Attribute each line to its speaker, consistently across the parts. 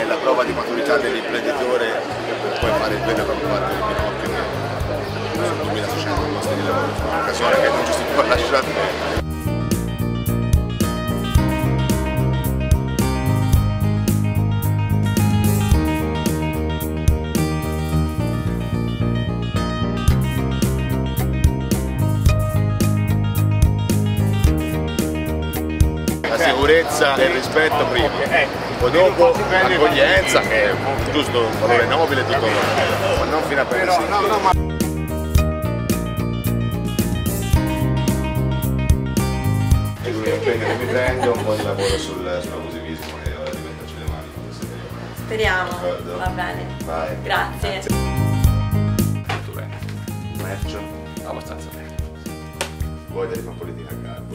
Speaker 1: la prova di maturità dell'imprenditore per poi fare il vero e proprio fatto del Pinocchio, che sono 2600 posti di lavoro, un'occasione che non ci si può lasciare perdere. La sicurezza e il rispetto prima, poi dopo l'accoglienza che è giusto un valore nobile e tutto ma non fino a prendersi il piede. E l'unico impegno che mi prendo è un po' di lavoro sull'abusivismo che ora diventa sulle mani.
Speaker 2: Speriamo, va bene.
Speaker 1: Vai.
Speaker 2: Grazie.
Speaker 1: Tutto bene. Commercio?
Speaker 3: Abbastanza bene.
Speaker 1: Voglia di fare politica a garbo.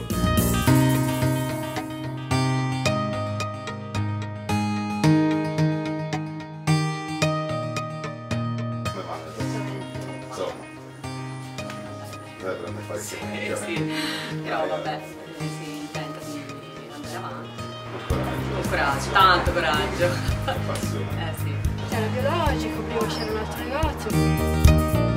Speaker 2: Sì, però vabbè, si tenta di andare avanti. Con coraggio, tanto coraggio.
Speaker 1: Passione.
Speaker 2: Sì.
Speaker 4: C'era biologico, prima c'era un altro negozio.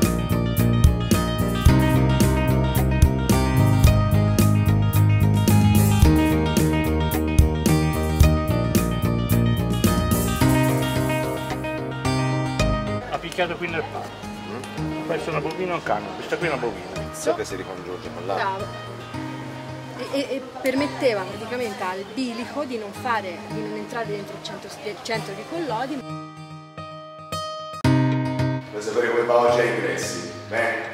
Speaker 3: Ha picchiato qui nel parco. Questa è una bovina o un cane? Questa qui è una bovina.
Speaker 1: So che si ricongiunge con l'altro.
Speaker 4: Bravo. E permetteva praticamente al bilico di non entrare dentro il centro di Collodi.
Speaker 1: Vuoi sapere come va oggi ai ingressi? Bene.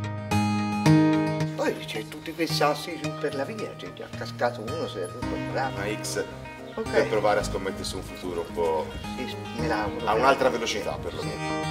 Speaker 5: Poi c'è tutti quei sassi su per la via, c'è già cascato uno, si è rotto il braccio.
Speaker 1: Una X
Speaker 5: Ok.
Speaker 1: per provare a scommettere su un futuro un po'
Speaker 5: Sì, me l'auguro.
Speaker 1: a un'altra velocità perlomeno.